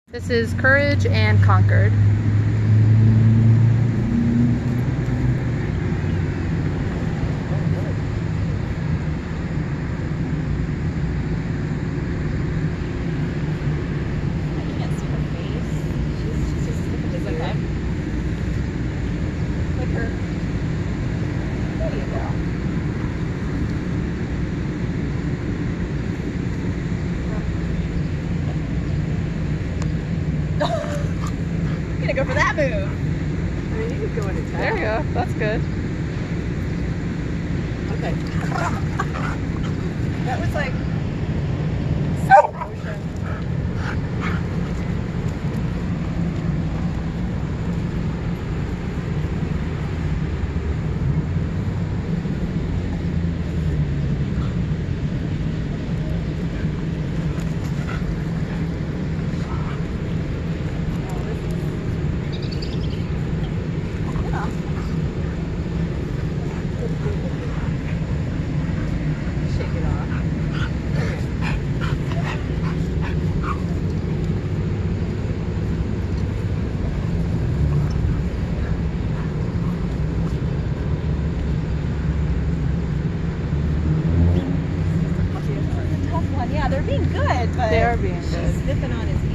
This is Courage and Conquered. I'm gonna go for that move. I mean, you could go into town. There you go. That's good. Okay. That was like slow motion. Shake it off. This is a tough one. Yeah, they're being good, but They are being she's good. sniffing on his